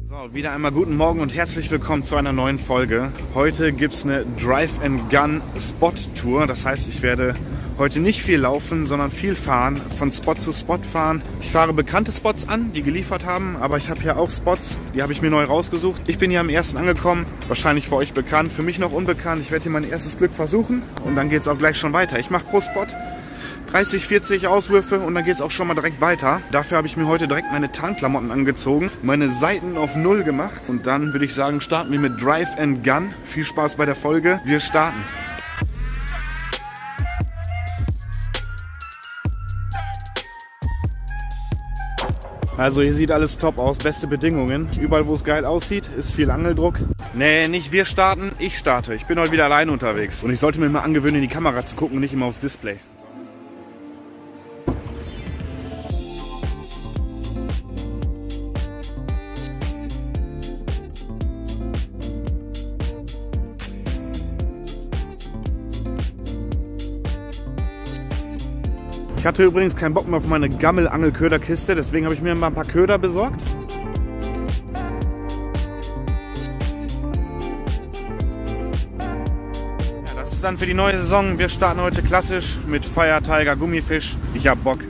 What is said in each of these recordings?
So, wieder einmal guten Morgen und herzlich willkommen zu einer neuen Folge. Heute gibt es eine Drive-and-Gun-Spot-Tour. Das heißt, ich werde heute nicht viel laufen, sondern viel fahren, von Spot zu Spot fahren. Ich fahre bekannte Spots an, die geliefert haben, aber ich habe hier auch Spots, die habe ich mir neu rausgesucht. Ich bin hier am ersten angekommen, wahrscheinlich für euch bekannt, für mich noch unbekannt. Ich werde hier mein erstes Glück versuchen und dann geht es auch gleich schon weiter. Ich mache pro Spot 30, 40 Auswürfe und dann geht es auch schon mal direkt weiter. Dafür habe ich mir heute direkt meine Tarnklamotten angezogen, meine Seiten auf 0 gemacht und dann würde ich sagen, starten wir mit Drive and Gun. Viel Spaß bei der Folge. Wir starten. Also hier sieht alles top aus, beste Bedingungen. Überall wo es geil aussieht, ist viel Angeldruck. Nee, nicht wir starten, ich starte. Ich bin heute wieder alleine unterwegs. Und ich sollte mir mal angewöhnen, in die Kamera zu gucken und nicht immer aufs Display. Ich hatte übrigens keinen Bock mehr auf meine Gammel-Angel-Köderkiste, deswegen habe ich mir mal ein paar Köder besorgt. Ja, das ist dann für die neue Saison. Wir starten heute klassisch mit Fire Tiger Gummifisch. Ich hab Bock.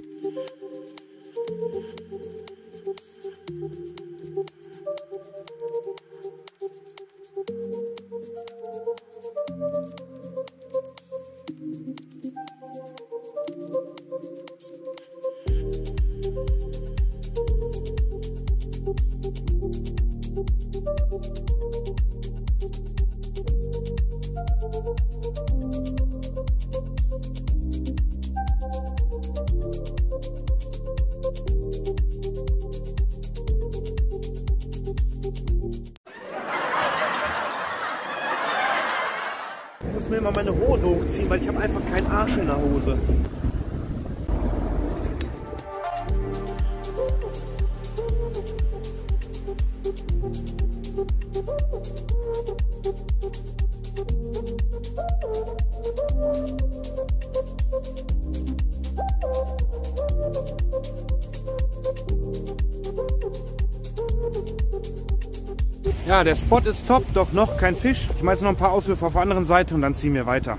Ich muss mir immer meine Hose hochziehen, weil ich habe einfach keinen Arsch in der Hose. Ja, der Spot ist top, doch noch kein Fisch. Ich mache jetzt noch ein paar Auswürfe auf der anderen Seite und dann ziehen wir weiter.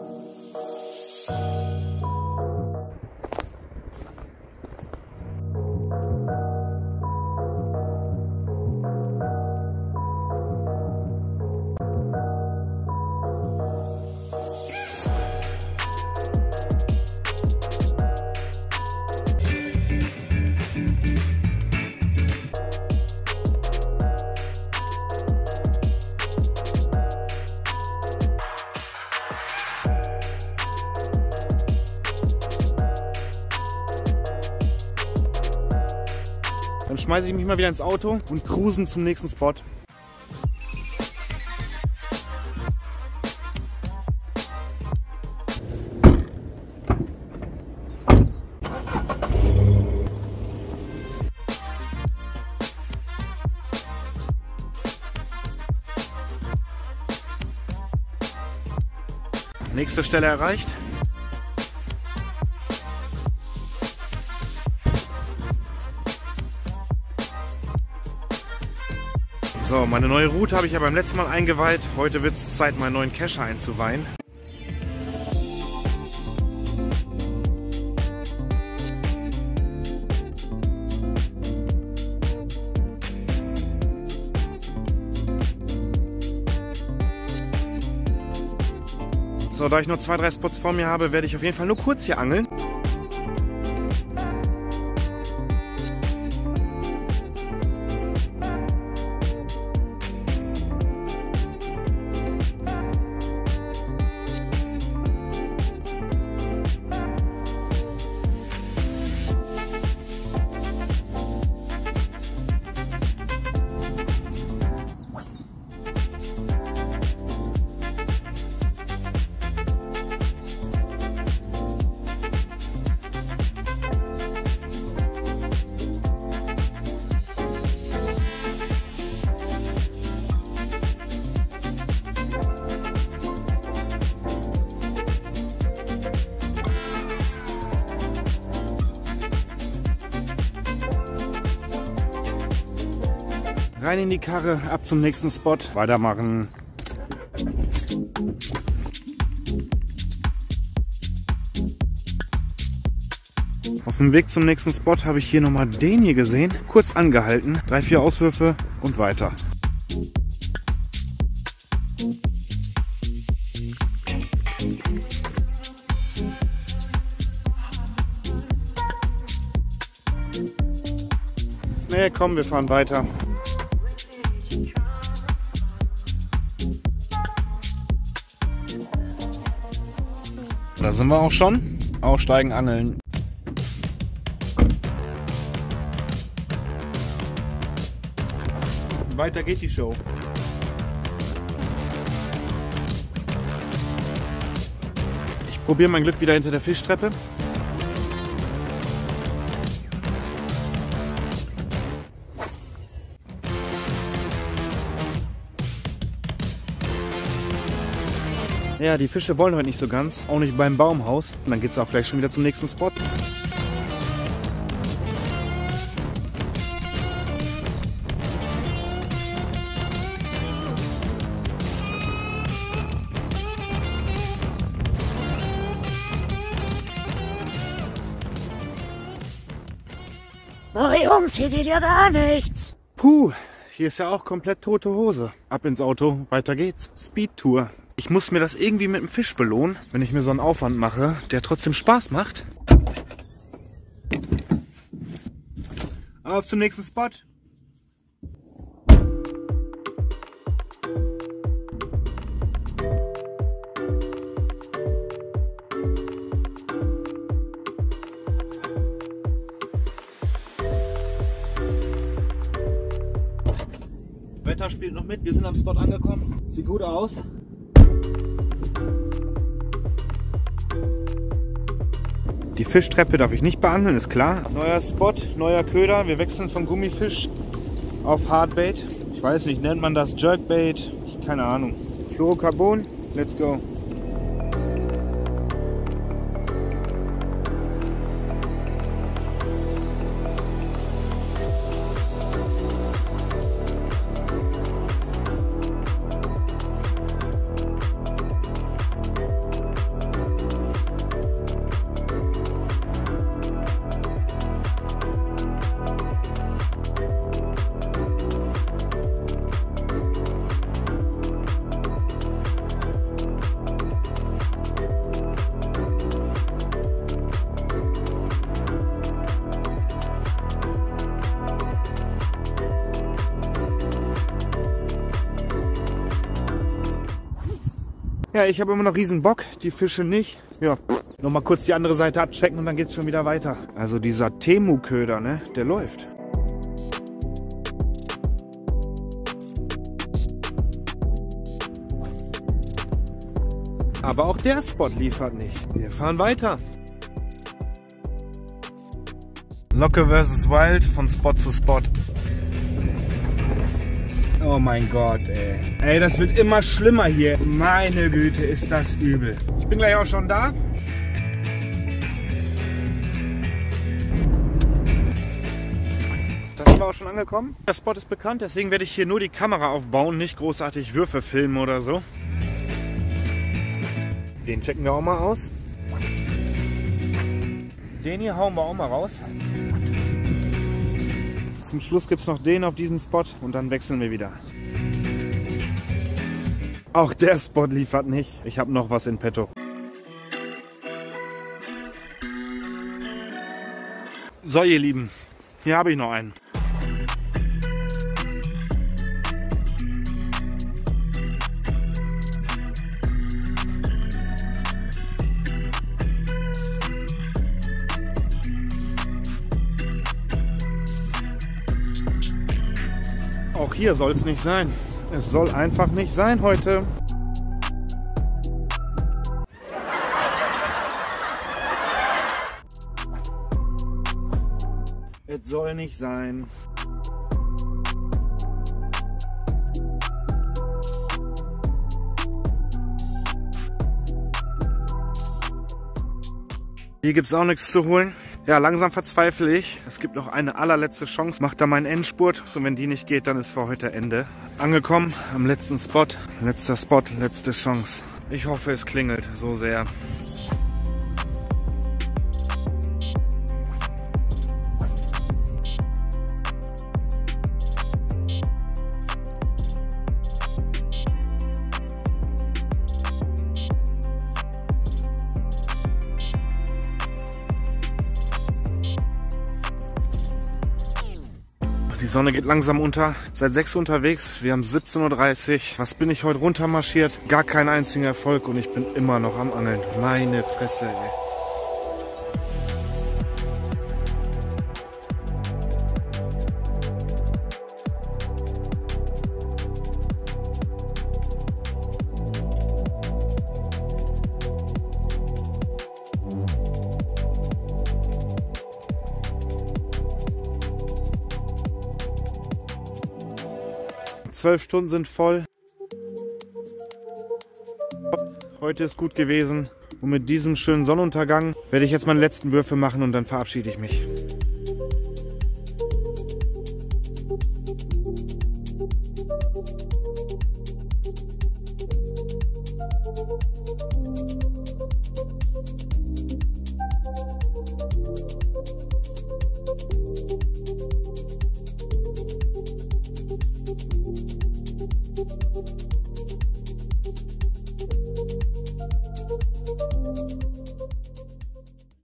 Dann schmeiße ich mich mal wieder ins Auto und cruisen zum nächsten Spot. Nächste Stelle erreicht. So, meine neue Route habe ich ja beim letzten Mal eingeweiht. Heute wird es Zeit, meinen neuen Cacher einzuweihen. So, da ich noch 2, 3 Spots vor mir habe, werde ich auf jeden Fall nur kurz hier angeln. Rein in die Karre, ab zum nächsten Spot. Weitermachen. Auf dem Weg zum nächsten Spot habe ich hier nochmal den hier gesehen. Kurz angehalten, 3, 4 Auswürfe und weiter. Nee, komm, wir fahren weiter. Da sind wir auch schon. Aussteigen, angeln. Weiter geht die Show. Ich probiere mein Glück wieder hinter der Fischtreppe. Ja, die Fische wollen heute nicht so ganz, auch nicht beim Baumhaus. Und dann geht es auch gleich schon wieder zum nächsten Spot. Oh Jungs, hier geht ja gar nichts. Puh, hier ist ja auch komplett tote Hose. Ab ins Auto, weiter geht's. Speedtour. Ich muss mir das irgendwie mit dem Fisch belohnen, wenn ich mir so einen Aufwand mache, der trotzdem Spaß macht. Auf zum nächsten Spot. Wetter spielt noch mit, wir sind am Spot angekommen. Sieht gut aus. Die Fischtreppe darf ich nicht beangeln, ist klar. Neuer Spot, neuer Köder. Wir wechseln von Gummifisch auf Hardbait. Ich weiß nicht, nennt man das Jerkbait? Keine Ahnung. Fluorocarbon, let's go. Ja, ich habe immer noch riesen Bock, die Fische nicht. Ja, nochmal kurz die andere Seite abchecken und dann geht's schon wieder weiter. Also dieser Temu-Köder, ne, der läuft. Aber auch der Spot liefert nicht. Wir fahren weiter. Locke vs. Wild von Spot zu Spot. Oh mein Gott, ey. Ey, das wird immer schlimmer hier. Meine Güte, ist das übel. Ich bin gleich auch schon da. Da sind wir auch schon angekommen. Der Spot ist bekannt, deswegen werde ich hier nur die Kamera aufbauen, nicht großartig Würfe filmen oder so. Den checken wir auch mal aus. Den hier hauen wir auch mal raus. Zum Schluss gibt es noch den auf diesen Spot und dann wechseln wir wieder. Auch der Spot liefert nicht. Ich habe noch was in petto. So ihr Lieben, hier habe ich noch einen. Auch hier soll es nicht sein. Es soll einfach nicht sein heute. Es soll nicht sein. Hier gibt es auch nichts zu holen. Ja, langsam verzweifle ich. Es gibt noch eine allerletzte Chance. Macht da meinen Endspurt. Und wenn die nicht geht, dann ist für heute Ende. Angekommen am letzten Spot. Letzter Spot, letzte Chance. Ich hoffe, es klingelt so sehr. Die Sonne geht langsam unter. Seit 6 Uhr unterwegs. Wir haben 17:30 Uhr. Was bin ich heute runtermarschiert? Gar keinen einzigen Erfolg und ich bin immer noch am Angeln. Meine Fresse, ey. Die 12 Stunden sind voll. Heute ist gut gewesen. Und mit diesem schönen Sonnenuntergang werde ich jetzt meine letzten Würfe machen und dann verabschiede ich mich.